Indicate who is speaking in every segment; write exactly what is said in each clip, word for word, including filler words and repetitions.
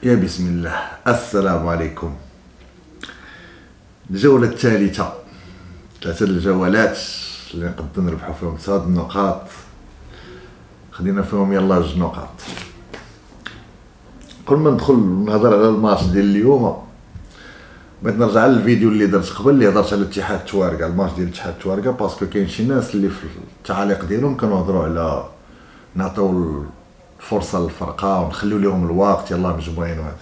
Speaker 1: يا بسم الله. السلام عليكم. الجولة الثالثة، ثلاثة الجولات اللي نقدروا نربحوا فيهم ثلاث النقاط، خدينا فيهم يلا جوج نقاط. قبل ما ندخل نهضر على الماتش ديال اليوم بغيت نرجع للفيديو اللي درت قبل اللي هضرت على الاتحاد التوارقه، الماتش ديال الاتحاد التوارقه، باسكو كاين شي ناس اللي في التعاليق ديالهم كانوا هضروا على نعطيو الفرصه للفرقه ونخليو لهم الوقت يلا مجموعين وهذا،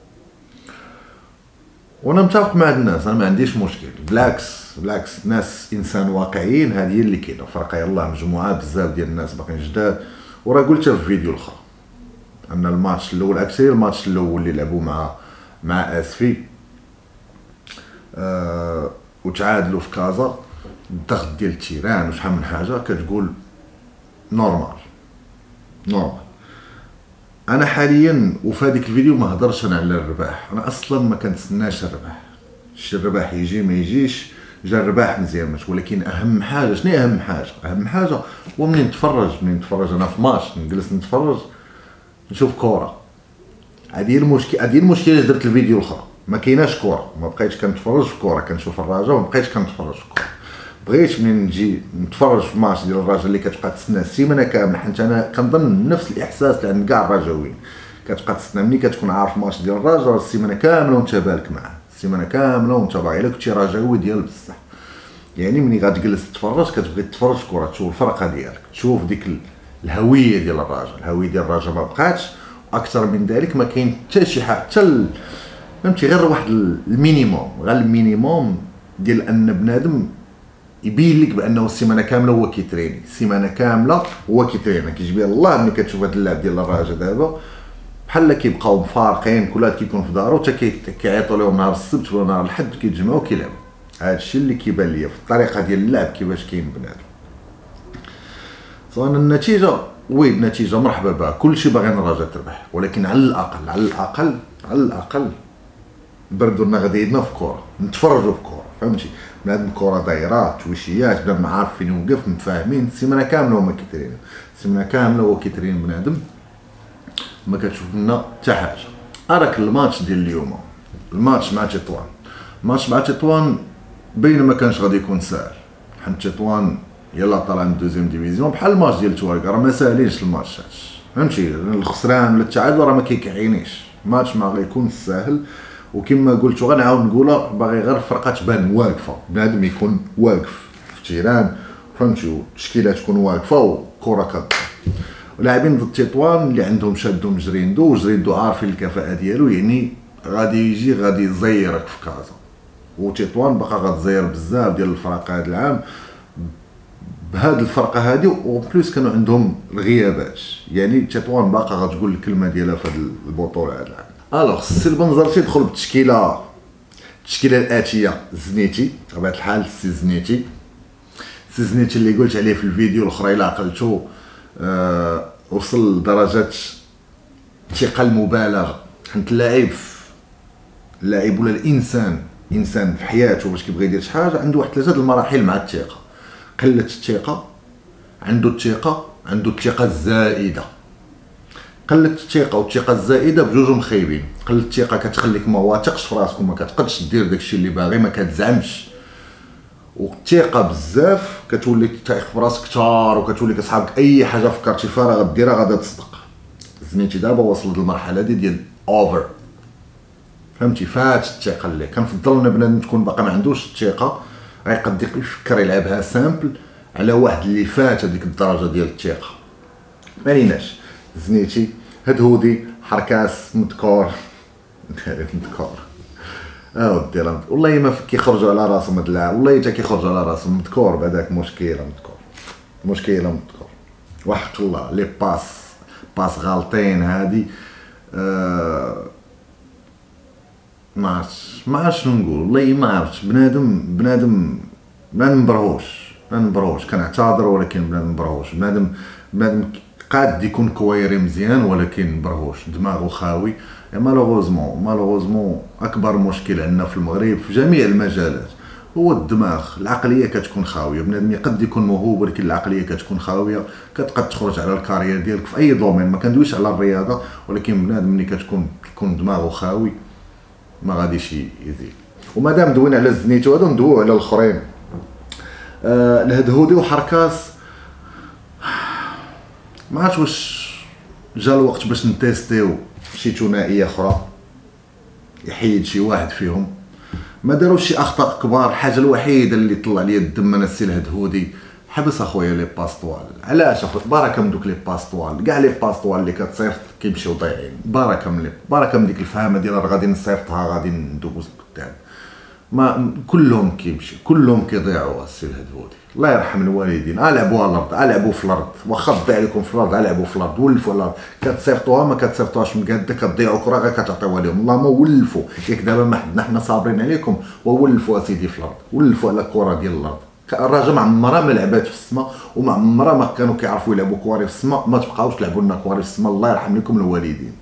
Speaker 1: وانا متفق مع الناس، انا ما عنديش مشكل، بالعكس بالعكس ناس انسان واقعيين، هذه هي اللي كاينه فرقه يلا مجموعه بزاف ديال الناس باقيين جداد. وراه قلتها في فيديو الاخر ان الماتش الاول اكسي الماتش الاول اللي لعبوا مع مع اسفي أه وتعادلوا في كازا، الضغط ديال التيران وشحال من حاجه كتقول نورمال نورمال. انا حاليا وفي هذيك الفيديو ما هضرش انا على الرباح، انا اصلا ما كنتسناش الرباح، شي الرباح يجي ما يجيش، جا الرباح مزيان ماشي، ولكن اهم حاجه شنو هي اهم حاجه؟ اهم حاجه هو منين نتفرج منين نتفرج انا في ماتش نجلس نتفرج نشوف كره. هذه المشكل هذه المشكله اللي درت الفيديو الاخر، ما كايناش كره، ما بقيتش كنتفرج في كره، كنشوف الرجاء وما بقيتش كنتفرج في كره. بغيت منين نجي نتفرج في ماتش ديال الرجاء اللي كتبقى تسنى السيمانه كامله، حيت انا كنظن نفس الاحساس اللي عند كاع الرجاويين، كتبقى تسنى ملي كتكون عارف ماتش ديال الرجاء السيمانه كامله وانت بالك معاه، السيمانه كامله وانت باغي، الا كنتي رجاوي ديال بصح يعني ملي غتجلس تتفرج كتبغي تتفرج في كره، تشوف الفرقه ديالك، تشوف ديك الهويه ديال الرجاء، الهويه ديال الرجاء ما بقاتش، واكثر من ذلك ما كاين حتى شي حاجه، حتى فهمتي غير واحد المينيموم، غير المينيموم ديال ان بنادم يبين لك بانه السيمانه كامله هو كيتريني، السيمانه كامله هو كيتريني. كيجبر الله ملي كتشوف هذا اللاعب ديال الرجاء دابا بحال كيبقاو مفارقين، كل واحد كيكون في دارو حتى كيعيطوا لهم نهار السبت ولا نهار الاحد كيتجمعوا كيلعبوا. هذا الشيء اللي كيبان ليا في الطريقه ديال اللعب كيفاش كاين بنادم. سواء النتيجه وي النتيجه مرحبا بها، كلشي باغي الرجاء تربح، ولكن على الاقل على الاقل على الاقل بردوا لنا غدينا في كره، نتفرجوا في كره، فهمتي؟ بنادم الكره دايره تويشيات، بنادم عارف فين يوقف، متفاهمين، السيمانه كامله هما كيترين، السيمانه كامله هو كيترين بنادم، ما كتشوف لنا حتى حاجه. اراك الماتش ديال اليوم، الماتش مع تطوان، الماتش مع تطوان بين ما كانش غادي يكون ساهل، حيت تطوان يلا طالع من دوزيام ديفيزيون بحال الماتش ديال التوارقه، راه ما ساهلينش الماتشات، فهمتي؟ الخسران ولا التعادل راه ما كيكعينيش، الماتش ما غيكون ساهل. وكما قلت غنعاود نقولها، باغي غير الفرقه تبان واقفه، بنادم يكون واقف في التيران، فهمتي؟ والتشكيله تكون واقفه وكره كتضرب. ولاعبين ضد تطوان اللي عندهم شادو مجريندو، وجريندو عارفين الكفاءه ديالو، يعني غادي يجي غادي يزيرك في كازا، وتطوان باقا غتزير بزاف ديال الفرق هذا العام بهاد الفرقه هادي، وبلوس كانوا عندهم الغيابات، يعني تطوان باقا غتقول الكلمه ديالها في هاد البطوله هذا العام. الوغ السي البنزرتي دخل بالتشكيله التشكيله الاتيه، زنيتي بطبيعه الحال، السي زنيتي السي زنيتي اللي قلت عليه في الفيديو الاخر الا عقلتو أه وصل لدرجه الثقه المبالغه، حيت اللاعب اللاعب ولا الانسان انسان في حياته باش كيبغي يدير شي حاجه عنده واحد ثلاثه المراحل مع الثقه، قله الثقه، عنده الثقه، عنده الثقه الزائده. قله الثقه والثقه الزائده بجوج مخيبين، قله الثقه كتخليك ما واثقش في راسك وما كتقدش دير داكشي اللي باغي، ما كتزعمش، والثقه بزاف كتولي تايق في راسك كثار، وكتولي كصحابك اي حاجه فكرتي فيها راه غديرها غادا تصدق. زنيتي دابا وصل للمرحله دي ديال اوفر، فهمتي؟ فات الثقه اللي كنفضل ان بنادم تكون باقي ما عندوش الثقه، غيقد يفكر يلعبها سامبل على واحد اللي فات هذيك الدرجه ديال الثقه. ماليناش زنيتي هدهودي حركاس مذكور مذكور اه ودي راه والله ما كيخرجوا على راسهم هاد اللاعب، والله حتى كيخرجوا على راسهم مذكور بهذاك، مشكله مذكور مشكله مذكور وحق الله لي باس باس غالطين هادي. آه ما عرفتش ما عرفتش شنو نقول، والله ما عرفتش، بنادم بنادم بنادم مبرهوش بنادم مبرهوش، كنعتذر ولكن بنادم مبرهوش، بنادم بنادم قاد يكون كويري مزيان ولكن مبرهوش، دماغو خاوي. مالوغوزمون مالوغوزمون اكبر مشكل عندنا في المغرب في جميع المجالات هو الدماغ. العقليه كتكون خاويه، بنادم قد يكون موهوب ولكن العقليه كتكون خاويه، كتقد تخرج على الكارير ديالك في اي دومين، ما كندويش على الرياضه، ولكن بنادم ملي كتكون كيكون دماغه خاوي ما غاديش يزيد. ومادام دوينا على الزنيتو هادو ندويو على الاخرين. آه الهدهودي وحركاس ما عرفتش واش جا الوقت باش نتيستيو شي ثنائيه اخرى يحيد شي واحد فيهم. ما داروش شي اخطاء كبار. الحاجه الوحيده اللي طلع لي الدم انا السي الهدهودي، حبس اخويا لي باستوال. علاش اخويا؟ بركه من دوك لي باستوال، كاع لي باستوال اللي كتصيفط كيمشيو ضايعين. بركه من لي بركه من ديك الفهمه ديال راه غادي نصيفطها غادي ندوز قدام. ما كلهم كيمشي كلهم كيضيعوا السي الهدهودي. الله يرحم الوالدين. اه لعبوا على الارض، اه لعبوا في الارض، واخا تضيع لكم في الارض اه لعبوا في الارض، ولفوا على الارض. كتصيفطوها ما كتصيفطوهاش مقاده، كتضيعوا كره غير كتعطيوها لهم. الله ما ولفوا. ياك دابا ما حدنا حنا صابرين عليكم وولفوا اسيدي في الارض، ولفوا على الكره ديال الارض. الراجل ما عمرها ما لعبات في السماء، وما عمرها ما كانوا كيعرفوا يلعبوا كواري في السماء. ما تبقاوش تلعبوا لنا كواري في السماء، الله يرحم لكم الوالدين.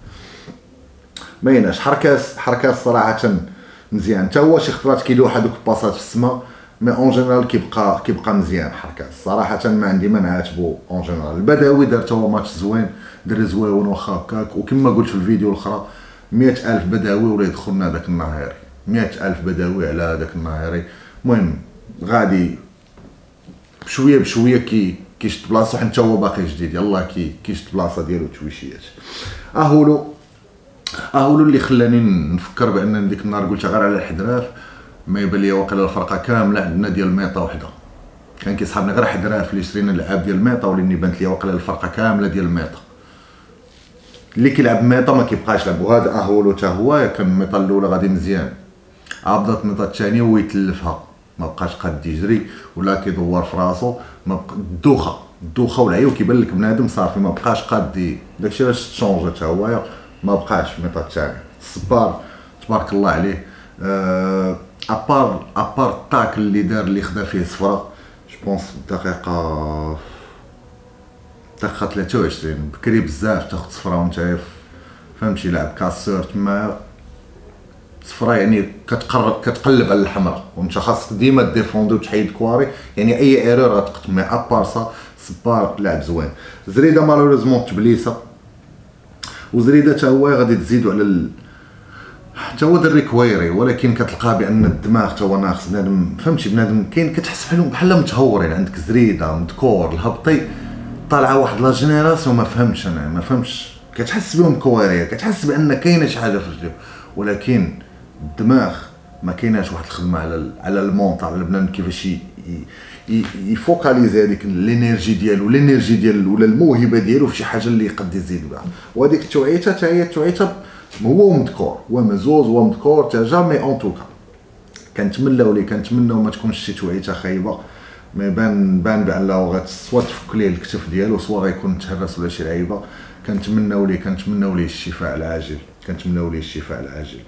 Speaker 1: ما يناش. حركاس حركاس صراحه مزيان، حتى هو شي خطرات كيلوح هذوك الباصات في السماء، مي اون جينيرال كيبقى كيبقى مزيان. حركاس صراحه ما عندي ما نعاتبو اون جينيرال. البداوي دار تا هو ماتش زوين، دري زويون واخا هكاك. وكما قلت في الفيديو الاخرى مئة ألف بداوي ولا يدخلنا هذاك النهاري، مئة ألف بداوي على هذاك النهاري. المهم غادي بشويه بشويه كي كيشد بلاصه، حتى هو باقي جديد يلاه كي كيشد بلاصه ديالو تويشيات. اهولو اهولو اللي خلاني نفكر بان ديك النهار قلت غير على الحدراف، ما يبان لي واقيلا الفرقه كامله عندنا ديال ميطا وحده. كان كيصحابني غير حدراف اللي شرينا اللعاب ديال ميطا، ولاني بانت لي واقيلا الفرقه كامله ديال ميطا. اللي كيلعب ميطا ما كيبقاش يلعب. وهذا اهولو حتى هو كان ميطا الاولى غادي مزيان، عبدت ميطا الثانيه ويتلفها، ما بقاش قاد يجري ولا كيدور في راسو. ما بقى الدوخه الدوخه والعيو كيبان لك بنادم صافي ما بقاش قاد. داكشي علاش تشونجا حتى هو ما بقاش ميطا الثاني. الصبار تبارك الله عليه. أه ابار ابار الطاك اللي دار اللي خدا فيه صفرة جو بونس دقيقه دقيقه ثلاثة وعشرين بكري بزاف تاخد صفرة وانت فهمتي لاعب كاسور تما. صفرة يعني كتقرب كتقلب على الحمراء، وانت خاصك ديما ديفوندي وتحيد كواري، يعني اي ايرور غتقتل. مي ابار سا صبار لاعب زوين. زريده مالوريزمون تبليسه، وزريده حتى هو غادي تزيدوا على ال... حتى هو دري كويري، ولكن كتلقى بان الدماغ حتى هو ناقص. بنادم فهمتي بنادم كاين كتحس بحالهم بحال متهورين. عندك زريده مدكور الهبطي طالعه واحد لا جينيراسيون ما فهمتش انا ما فهمتش. كتحس بهم كويريه، كتحس بان كاينه شي حاجه في رجليهم، ولكن الدماغ ما كايناش واحد الخدمه على على المونط على بنادم كيفاش يفوكاليزي هذيك الانرجي ديالو الانرجي ديالو ولا الموهبه ديالو في شي حاجه اللي يقد يزيد بها. وهذيك التوعيته حتى هي التوعيته هو مذكور هو مزوز هو مذكور حتى جامي. اون توكا كنتمناو ليه كنتمناو ما تكونش شي توعيته خايبه. ما بان بان بانه غتسوا تفك ليه الكتف ديالو، سوا غيكون تهرس ولا شي لعيبه. كنتمناو ليه كنتمناو ليه الشفاء العاجل كنتمناو ليه الشفاء العاجل.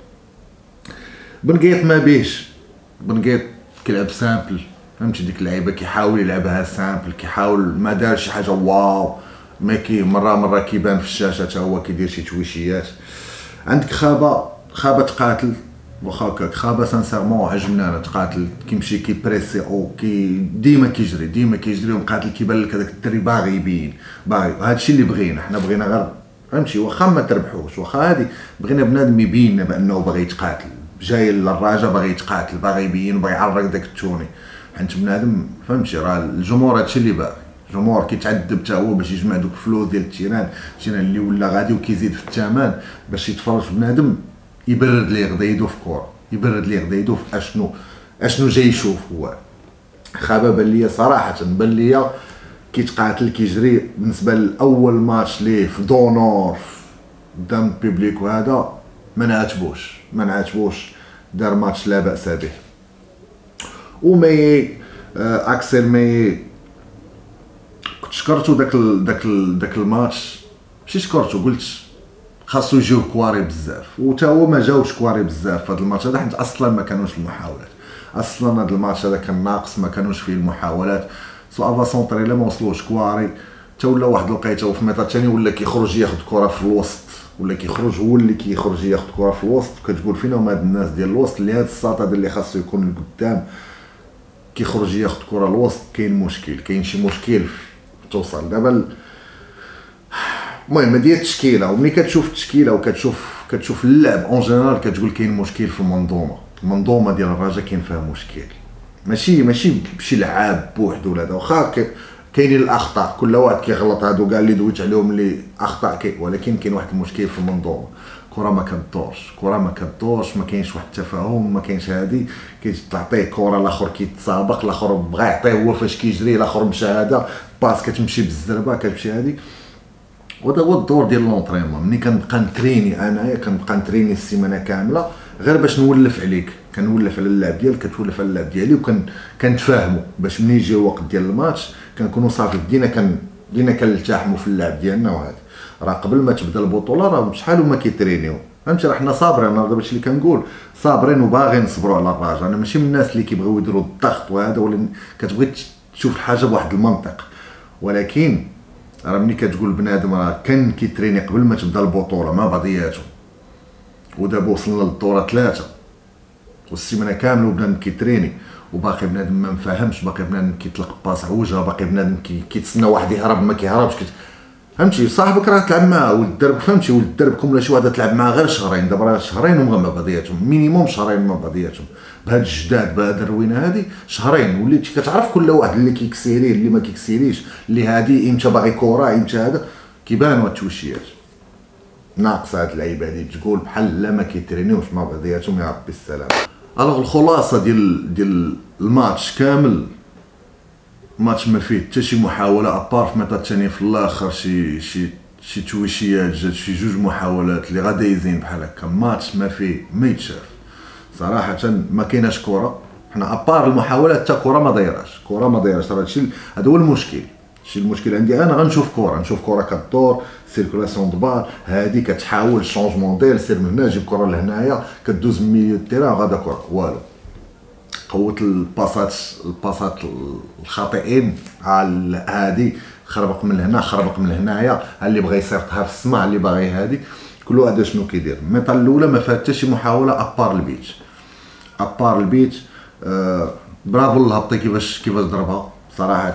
Speaker 1: بنقيط ما بيش بنقيط كيلعب سامبل، فهمتي ديك اللعيبه كيحاول يلعبها سامبل، كيحاول ما دار شي حاجه واو، ما كي مره مره كيبان في الشاشه حتى هو كيدير شي تويشيات. عندك خابه خابه تقاتل واخا هكاك، خابه سانسيرمون عجبنا انا تقاتل كيمشي كيبريسي او كي ديما كيجري ديما كيجري ومقاتل كيبان لك هذاك الدري باغي يبين باغي. هذا الشيء اللي بغينا حنا، بغينا غير فهمتي واخا ما تربحوش واخا هادي، بغينا بنادم يبين لنا بانه باغي يتقاتل، جاي للراجه باغي يتقاتل باغي يبين باغي يعرق داك التوني. حيت بنادم فهمتي راه الجمهور هادشي اللي باغي. الجمهور كيتعذب حتى هو باش يجمع دوك الفلوس ديال التيران التيران اللي ولا غادي وكيزيد في الثمن باش يتفرج بنادم يبرد ليه غدا يدو في كوره، يبرد ليه غدا يدو في اشنو اشنو جاي يشوف هو. خابه بان ليا صراحه بان ليا كيتقاتل كيجري. بالنسبه لاول ماتش ليه في دونور قدام البيبليك وهذا ما نعاتبوش ما نعاتبوش دار ماتش لا باس به. ومي آه اكسل مي كنت شكرتو داك ال داك ال داك الماتش، ماشي شكرتو قلت خاصو يجيو كواري بزاف، وتا هو ما جاوش كواري بزاف في هذا الماتش هذا، حيت اصلا ما كانوش المحاولات. اصلا هذا الماتش هذا كان ناقص، ما كانوش فيه المحاولات. سو افا سونطري لا ما وصلوش كواري، تا ولا واحد الوقيته في الميطا الثاني ولا كيخرج ياخذ كره في الوسط، ولا كيخرج هو اللي كيخرج ياخذ كره في الوسط. كتقول فينا هما هاد الناس ديال الوسط اللي هاد الساط هذا اللي خاصو يكون لقدام كيخرج ياخذ كره الوسط كاين مشكل، كاين شي مشكل توصل دابا. المهم هذه التشكيله، وملي كتشوف التشكيله وكتشوف كتشوف اللعب اون جينيرال كتقول كاين مشكل في المنظومه. المنظومه ديال الرجاء كاين فيها مشكل، ماشي ماشي بشي لعاب بوحدو ولا هذا، واخا كاينين الاخطاء كل واحد كيغلط، هادو كاع اللي دويت عليهم اللي اخطاء كي، ولكن كاين واحد المشكل في المنظومه. كره ما كدورش، كره ما كدورش، ما كاينش واحد التفاهم، ما كاينش هادي، كيعطيه كره الاخر كيتسابق، الاخر بغى يعطيه هو فاش كيجري، الاخر مشى هذا باس كتمشي بالزربه كتمشي هادي. وهذا هو الدور ديال لونطرينمون. ملي كنبقى نتريني انايا كنبقى نتريني السيمانه كامله غير باش نولف عليك، كنولف على اللعب ديالك، كتولف على اللعب ديالي، وكن كنتفاهموا باش ملي يجي الوقت ديال الماتش كنكونوا صافي بدينا كن بدينا كنلتحموا في اللعب ديالنا. وهذا راه قبل ما تبدا البطوله راه شحال هما كيترينيو، فهمتي؟ راه حنا صابرين، انا دابا اللي كنقول صابرين وباغيين نصبروا على الرجاء. انا ماشي من الناس اللي كيبغيو يديروا الضغط وهذا، ولا كتبغي تشوف الحاجه بواحد المنطق، ولكن راه ملي كتقول بنادم راه كان كيتريني قبل ما تبدا البطوله مع بعضياتهم، ودابا وصلنا للدوره ثلاثه والسيمانه كامله وبنادم كيتريني وباقي بنادم ما مفاهمش، باقي بنادم كيطلق باس عوجه، باقي بنادم كيتسنى واحد يهرب ما كيهربش، فهمتي؟ صاحبك راه تلعب معاه ولد الدرب، فهمتي؟ ولد دربكم ولا شي واحد تلعب معاه غير شهرين، دابا راه شهرين هما مع بعضياتهم، مينيموم شهرين مع بعضياتهم، بهاد الجداد بهاد الروينه هادي شهرين وليتي كتعرف كل واحد اللي كيكسيريه اللي ما كيكسيريش، اللي هادي امتى باغي كره امتى هذا، كيبانوا هاد التوشيات. ناقصه هاد اللعيبه هادي تقول بحال لا ما كيترينيوش مع بعضياتهم، يا ربي السلام. الوغ الخلاصه ديال ديال الماتش كامل، ماتش ما فيه حتى شي محاوله ابار في الميطا الثانيه في الاخر شي شي شي تويشيات، جات شي جوج محاولات اللي غا دايزين بحال هكا. ماتش ما فيه ما يتشاف صراحه، ما كايناش كره. حنا ابار المحاولات حتى كره ما دايراش، كره ما دايراش. راه هادشي هذا هو المشكل. شي المشكل عندي انا غنشوف كره، نشوف كره كدور سيركولاسيون دو بال، هادي كتحاول شونجمون ديال سير من هنا جيب كره لهنايا، كدوز من ميليو التيران غادا كره والو. قوه الباسات الباسات الخاطئين على هادي، خربق من هنا خربق من هنايا، اللي بغى يصيفطها في السماء اللي باغي هادي، كل واحد شنو كيدير. الميطا الاولى ما فيها حتى شي محاوله ابار البيتش، ابار البيتش. آه برافو الهبطي كيفاش كيفاش ضربها صراحه،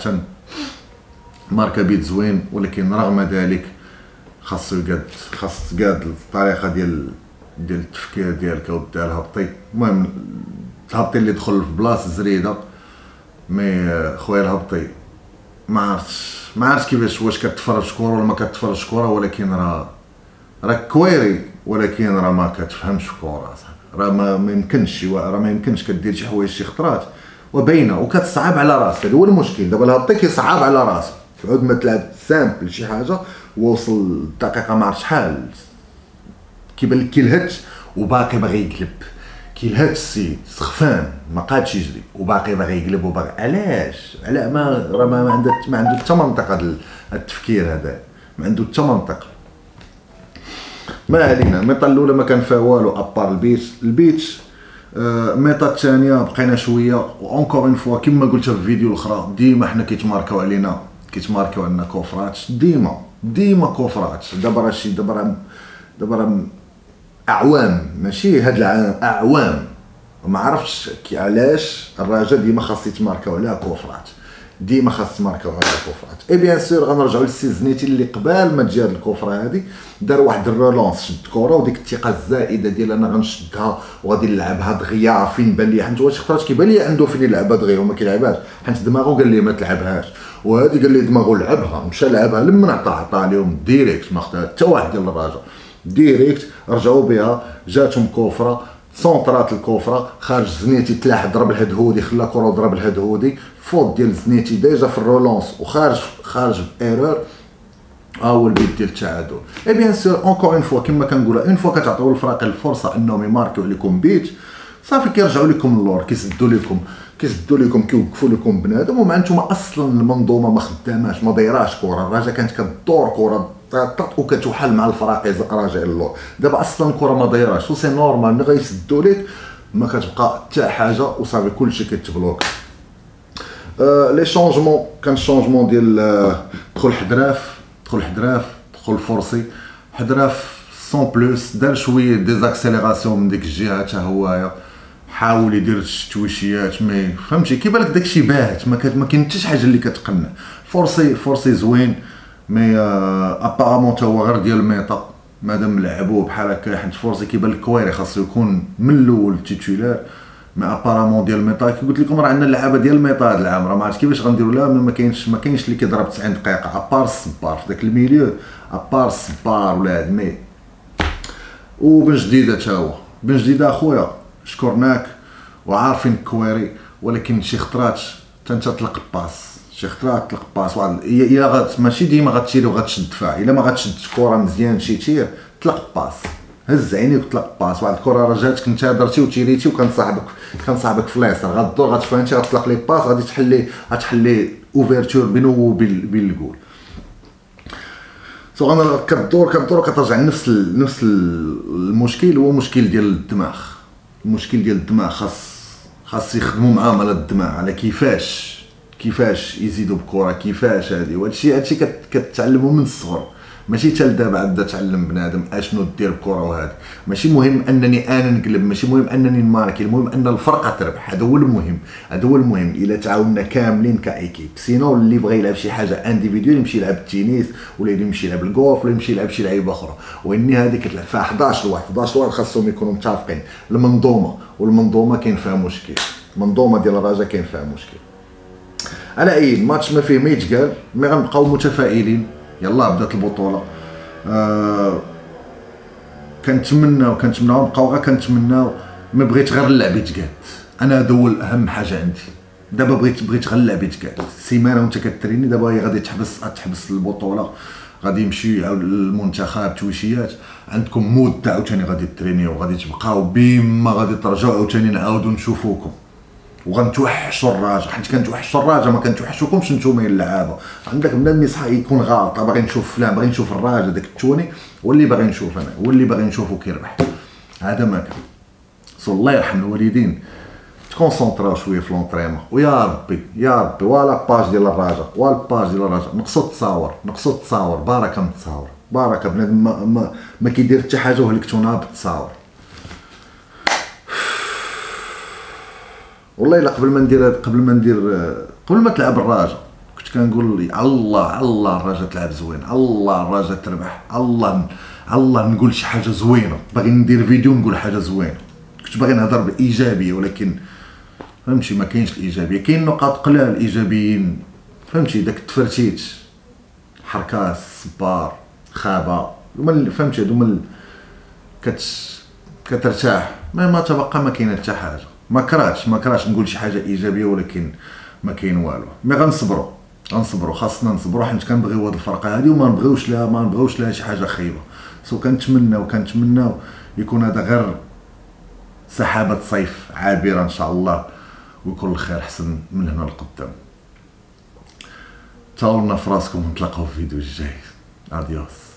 Speaker 1: ماركا بيت زوين، ولكن رغم ذلك خاصو يقاد خاص تقاد الطريقه ديال ديال التفكير ديالك وديال الهبطي. المهم الهبطي اللي دخل في بلاصه زريده، مي خويا الهبطي ما عرفتش ما عرفتش كيفاش، واش كتفرج كره ولا ما كتفرجش كره، ولكن راه راه كويري، ولكن راه ما كتفهمش كره صاحبي. راه ما ما يمكنش راه ما يمكنش كدير شي حوايج شي خطرات وباينه وكتصعب على راسك. هذا هو المشكل. دابا الهبطي كيصعب على راسك، عود ما تلعب سامبل شي حاجه ووصل الدقيقه ما عرفت شحال كيبان لك كيلهت وباقي باغي يقلب، كيلهت السيد سخفان ما قادش يجري وباقي باغي يقلب وباغي. علاش؟ على ما راه ما عنده ما عنده حتى منطق هذا التفكير، هذا ما عنده حتى منطق. ما علينا. الميطا الاولى ما كان فيها والو ابار البيتش البيتش الميطا الثانيه بقينا شويه، اونكور اون فوا كما قلت في الفيديو الاخرى، ديما حنا كيتماركاو علينا كيتماركاو عندنا كوفرات، ديما ديما كوفرات. دابا راه شي دابا راه دابا راه اعوام، ماشي هاد العام، اعوام. ما عرفتش علاش الرجاء ديما خاص يتماركاو عليها كوفرات، ديما خاص يتماركاو عليها كوفرات. اي بيان سور غنرجعوا للسيزنيتي اللي قبال ما تجي هاد الكوفره هادي، دار واحد الرولونس، شد كره وديك الثقه الزائده ديال انا غنشدها وغادي نلعبها دغيا، فين بان لي حيت واش خطرات كيبان لي عنده فين يلعبها دغيا وما كيلعبهاش، حيت دماغو قال لي ما تلعبهاش، وهادي قال لي دماغو لعبها، مشى لعبها لما عطا عطا لهم ديريكت، ما خداها حتى واحد ديال الرجاء ديريكت، رجعوا بها جاتهم كوفره، سونطرات الكوفره، خارج زنيتي تلاح ضرب الهدهودي، خلا كره ضرب الهدهودي، فوت ديال زنيتي ديجا في الرولونس وخارج خارج بايرور، ها هو البيت ديال التعادل. اي بيان سور اونكور اون فوا كما كنقولها، اون فوا كتعطيو الفريق الفرصه انهم يماركيو عليكم بيت، صافي كيرجعوا لكم اللور، كيسدوا لكم كيسدوا لكم كيوقفوا لكم بنادم، ومع نتوما اصلا المنظومه ما خداماش ما دايراش كره، الرجاء كانت كدور كره طاط وكتوحل مع الفريق راجع اللور، دابا اصلا الكره ما دايراش وسي نورمال ملي غيسدوا لك ما كتبقى حتى حاجه وصافي كلشي كيتبلوك. أه لي شونجمون كان شونجمون ديال أه دخل حدراف دخل حدراف دخل فرصي، حدراف سون بلوس دار شويه ديزاكسيليراسيون من ديك الجهه حتى هوايا، حاول يدير التويشيات مي فهمتي كيبان لك داكشي باهت ما ما كاين حتى شي حاجه اللي كتقنع. فورسي فورسي زوين مي ابارامون تا هو غير ديال الميطا مادام لعبوه بحال هكا، حيت فورسي كيبان لك كويري خاصو يكون من الاول تيتولار. مي ابارامون ديال الميطا كي قلت لكم راه عندنا اللعابه ديال الميطا هاد العام، راه ما عرفتش كيفاش غنديروا لها. ما كاينش ما كاينش اللي كيضرب تسعين دقيقه ابار الصبار في داك الميليو، ابار الصبار ولا هاد مي. وبن جديده تا هو بن جديده اخويا شكرناك وعارفين كويري، ولكن شي خطرات حتى انت طلق باس، شي خطرات طلق باس واحد الا غات ماشي ديما غتشيري وغتشد دفاع، الا ما غتشد كره مزيان شي تير طلق باس، هز عينيك وطلق باس. واحد الكره راه جاتك انت درتي وتيريتي وكان صاحبك كان صاحبك في اليسار غدور غتفهم انت غتطلق لي باس غادي تحلي غتحلي اوفرتور بينو وبين بين الجول. سو انا كدور كدور كترجع لنفس نفس المشكل، هو مشكل ديال الدماغ. المشكل ديال الدماغ خاص خاص يخدموا معاهم على الدماغ، على كيفاش كيفاش يزيدوا بكره، كيفاش هادي. وهادشي هادشي كتعلموا من الصغر، ماشي حتى لدابا عاد تعلم بنادم اشنو دير بكره. وهذا ماشي مهم انني انا نقلب، ماشي مهم انني نماركي، المهم ان الفرقه تربح. هذا هو المهم، هذا هو المهم. الا تعاوننا كاملين كايكيب. سينو اللي بغى يلعب شي حاجه انديفيدوال يمشي يلعب التنس، ولا يمشي يلعب الجولف، ولا يمشي يلعب شي لعيبه اخرى. واني هذه كتلعب فيها حداش واحد حداش واحد خاصهم يكونوا متفقين. المنظومه والمنظومه كاين فيها مشكل، المنظومه ديال الرجاء كاين فيها مشكل. على اي ماتش ما فيه ما يتقال، مي غنبقاو متفائلين. يلا بدات البطوله. آه كنتمناو كنتمناو نبقاو غير كنتمناو. ما بغيت غير اللعب يتقاد، انا هذا هو اهم حاجه عندي دابا. بغيت بغيت غير اللعب يتقاد. سيمانه وانت كتريني دابا هي غادي تحبس تحبس البطوله، غادي يمشي المنتخب تويشيات، عندكم مده عاوتاني غادي ترينيو وغادي تبقاو بما غادي ترجعوا عاوتاني نعاودو نشوفوكم وغنتوحشوا الراجا، حيت كنتوحشوا الراجا ما كنتوحشوكمش نتوما اللعابه. عندك بنادم يصحى يكون غلط باغي نشوف فلان، باغي نشوف الراجا داك التوني، هو اللي باغي نشوف انا، هو اللي باغي نشوفو كيربح. هذا ما كان. سو الله يرحم الوالدين، تكونسونطراو شويه في لونطريمون. ويا ربي يا ربي ولا باج ديال الراجا ولا باج ديال الراجا نقصو تصاور نقصو تصاور بركه من التصاور، بركه بنادم ما, ما, ما كيدير حتى حاجه وهلكتونا بالتصاور. والله الا قبل ما ندير قبل ما ندير قبل ما تلعب الراجا كنت كنقول لي الله الله الراجا تلعب زوين، الله الراجا تربح، الله الله نقول شي حاجه زوينه، باغي ندير فيديو نقول حاجه زوينه. كنت باغي نهضر بايجابيه، ولكن فهمتي ما كاينش الايجابيه. كاين نقاط قلال ايجابيين فهمتي، داك التفرتيت حركات صبار خابه هما فهمتي هادو هما كت كترتاح. ما ما تبقى ما كاين حتى حاجه. ما كرهتش ما كرهتش نقول شي حاجه ايجابيه، ولكن ما كاين والو. مي غنصبروا غنصبروا خاصنا نصبروا، حيت كنبغيو هاد الفرقه هادي وما نبغيوش لها ما نبغيوش لها شي حاجه خايبه. سو كنتمناو كنتمناو يكون هذا غير سحابه صيف عابره ان شاء الله، ويكون الخير حسن من هنا لقدام. تهلاو في راسكم ونتلاقاو في الفيديو الجاي. اديوس.